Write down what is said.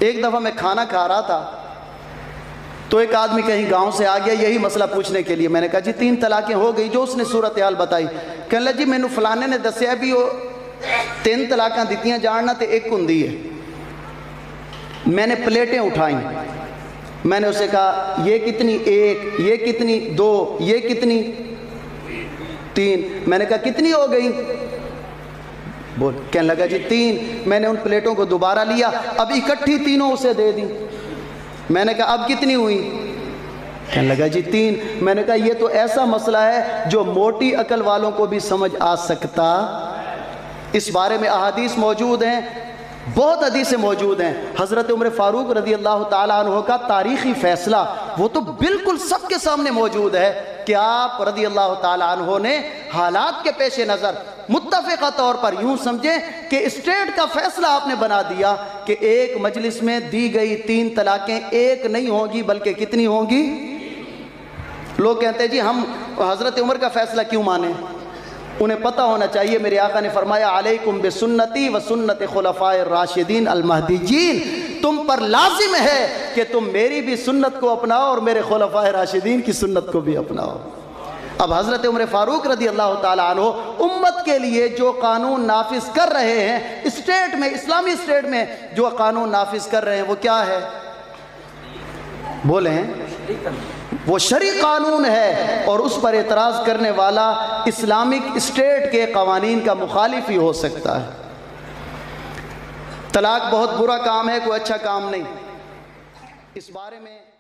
ایک دفعہ میں کھانا کھا رہا تھا تو ایک آدمی کہیں گاؤں سے آ گیا یہی مسئلہ پوچھنے کے لیے. میں نے کہا جی 3 طلاقیں ہو گئی, جو اس نے صورتحال بتائی. کہنے لگا جی مینوں فلانے نے دسیا بھی وہ 3 طلاقاں دتیاں جاننا تے ایک ہوندی ہے. میں نے پلیٹیں اٹھائیں, میں نے اسے کہا یہ کتنی 1, یہ کتنی 2, یہ کتنی 3. میں نے کہا کتنی ہو گئی؟ بول. کہنے لگا جی 3. میں نے ان پلیٹوں کو دوبارہ لیا, اب اکٹھی تینوں اسے دے دی. میں نے کہا اب کتنی ہوئی؟ کہنے لگا جی 3. میں نے کہا یہ تو ایسا مسئلہ ہے جو موٹی عقل والوں کو بھی سمجھ آ سکتا. اس بارے میں احادیث موجود ہیں, بہت حدیثیں موجود ہیں. حضرت عمر فاروق رضی اللہ تعالیٰ عنہ کا تاریخی فیصلہ وہ تو بالکل سب کے سامنے موجود ہے کہ آپ رضی اللہ تعالیٰ عنہ نے حالات کے پیش نظر متفقہ طور پر یوں سمجھیں کہ اسٹیٹ کا فیصلہ آپ نے بنا دیا کہ ایک مجلس میں دی گئی 3 طلاقیں ایک نہیں ہوں گی بلکہ کتنی ہوں گی. لوگ کہتے ہیں جی ہم حضرت عمر کا فیصلہ کیوں مانیں؟ انہیں پتہ ہونا چاہیے میرے آقا نے فرمایا علیکم بسنتی و سنت خلفاء الراشدین المہدیین, تم پر لازم ہے کہ تم میری بھی سنت کو اپناؤ اور میرے خلفاء راشدین کی سنت کو بھی اپناؤ. اب حضرت عمر فاروق رضی اللہ تعالیٰ عنہ امت کے لیے جو قانون نافذ کر رہے ہیں اسٹیٹ میں, اسلامی اسٹیٹ میں جو قانون نافذ کر رہے ہیں وہ کیا ہے؟ بولیں. وہ شرعی قانون ہے اور اس پر اعتراض کرنے والا اسلامک اسٹیٹ کے قوانین کا مخالف ہی ہو سکتا ہے. طلاق بہت برا کام ہے, کوئی اچھا کام نہیں. اس بارے میں